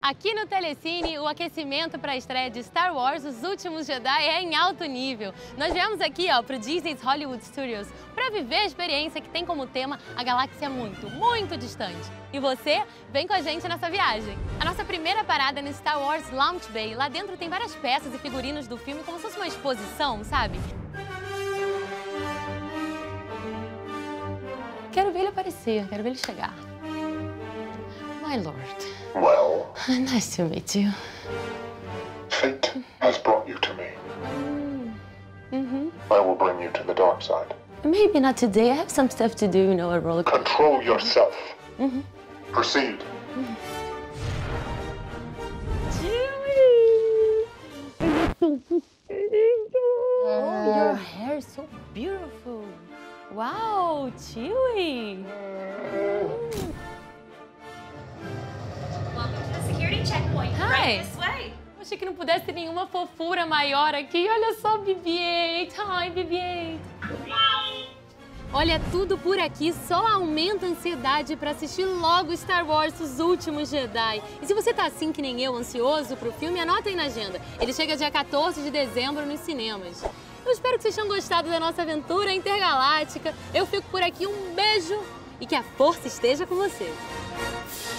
Aqui no Telecine, o aquecimento para a estreia de Star Wars Os Últimos Jedi é em alto nível. Nós viemos aqui para o Disney's Hollywood Studios para viver a experiência que tem como tema a galáxia muito, muito distante. E você vem com a gente nessa viagem. A nossa primeira parada é no Star Wars Launch Bay. Lá dentro tem várias peças e figurinos do filme, como se fosse uma exposição, sabe? Quero ver ele aparecer, quero ver ele chegar. My Lord. Well, Nice to meet you. fate has brought you to me. I will bring you to the dark side. Maybe not today. I have some stuff to do, you know, a roller coaster. Control yourself. Proceed. Oh, your hair is so beautiful. Wow, Chewie. Welcome to the security checkpoint. Hi. Right this way. Achei que não pudesse ter nenhuma fofura maior aqui. Olha só, BB-8. Hi, BB-8. Olha, tudo por aqui só aumenta a ansiedade para assistir logo Star Wars Os Últimos Jedi. E se você tá assim que nem eu, ansioso pro filme, anota aí na agenda. Ele chega dia 14 de dezembro nos cinemas. Eu espero que vocês tenham gostado da nossa aventura intergaláctica. Eu fico por aqui, um beijo e que a força esteja com você.